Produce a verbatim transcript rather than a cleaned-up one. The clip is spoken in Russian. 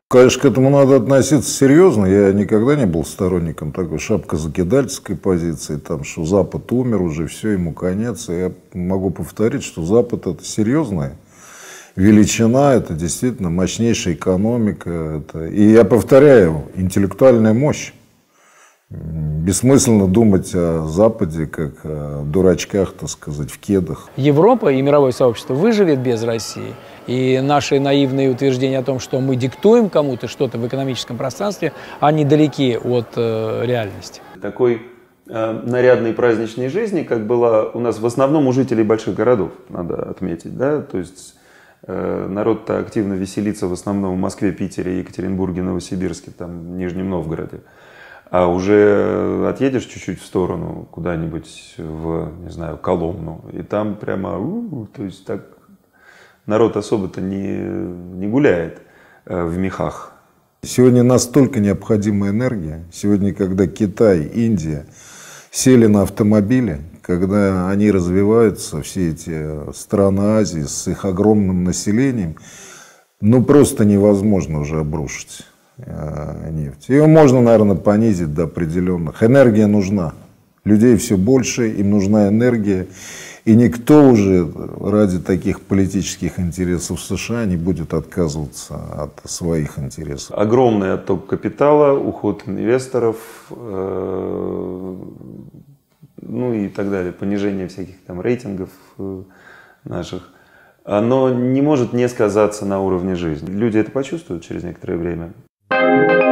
Конечно, к этому надо относиться серьезно. Я никогда не был сторонником такой шапкозакидательской позиции, там, что Запад умер уже, все, ему конец. И я могу повторить, что Запад – это серьезная величина, это действительно мощнейшая экономика. Это... И я повторяю, интеллектуальная мощь. Бессмысленно думать о Западе как о дурачках, так сказать, в кедах. Европа и мировое сообщество выживет без России. И наши наивные утверждения о том, что мы диктуем кому-то что-то в экономическом пространстве, они далеки от э, реальности. Такой э, нарядной праздничной жизни, как была у нас в основном у жителей больших городов, надо отметить, да, то есть э, народ-то активно веселится в основном в Москве, Питере, Екатеринбурге, Новосибирске, там, Нижнем Новгороде. А уже отъедешь чуть-чуть в сторону, куда-нибудь в, не знаю, Коломну, и там прямо, у-у, то есть так народ особо-то не, не гуляет э, в мехах. Сегодня настолько необходима энергия. Сегодня, когда Китай, Индия сели на автомобили, когда они развиваются, все эти страны Азии с их огромным населением, ну просто невозможно уже обрушить нефть. Ее можно, наверное, понизить до определенных. Энергия нужна. Людей все больше, им нужна энергия. И никто уже ради таких политических интересов США не будет отказываться от своих интересов. Огромный отток капитала, уход инвесторов, э, ну и так далее, понижение всяких там рейтингов э, наших. Оно не может не сказаться на уровне жизни. Люди это почувствуют через некоторое время.